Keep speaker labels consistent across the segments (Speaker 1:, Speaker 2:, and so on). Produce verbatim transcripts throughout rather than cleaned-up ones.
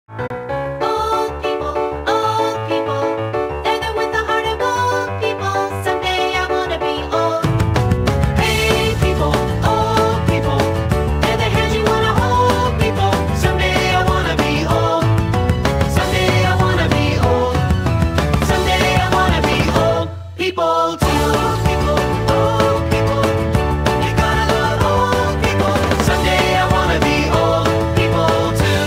Speaker 1: Old people, old people, they're the with the heart of old people. Someday I wanna be old. Hey people, old people, they're the hands you wanna hold, people. Someday I wanna be old. Someday I wanna be old. Someday I wanna be old. People too. People, old people, you gotta love old people. Someday I wanna be old. People too.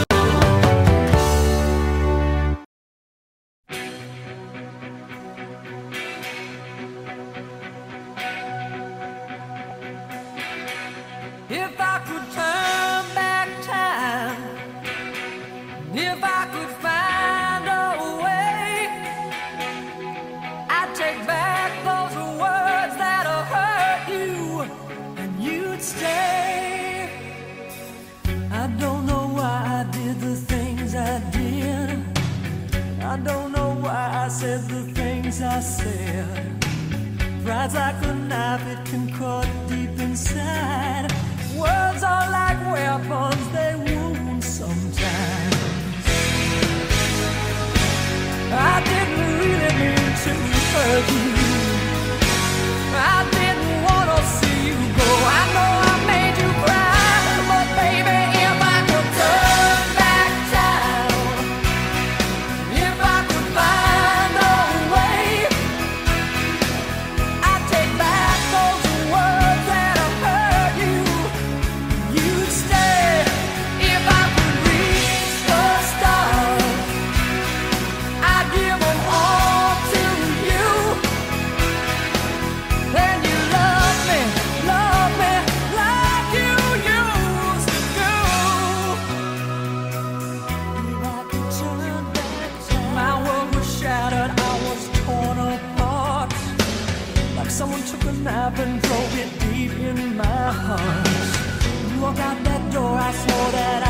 Speaker 2: If I could turn back time, if I could find a way, I'd take back those words that have hurt you, and you'd stay. I don't know why I did the things I did. I don't know why I said the things I said. Pride's like a knife, it can cut deep inside. Words are like weapons, they wound sometimes. I didn't really mean to hurt you. I didn't want to see you go. I know I made you cry, but baby, if I could turn back time, if I could find a way, I'd take back those words that have hurt you. You'd stay. If I could reach the stars, I'd give them all to you. Then you love me, love me like you used to do. If I could turn back time, my world was shattered, I was torn apart. Like someone took a knife and drove it deep in my heart. You walk out that door, I swore that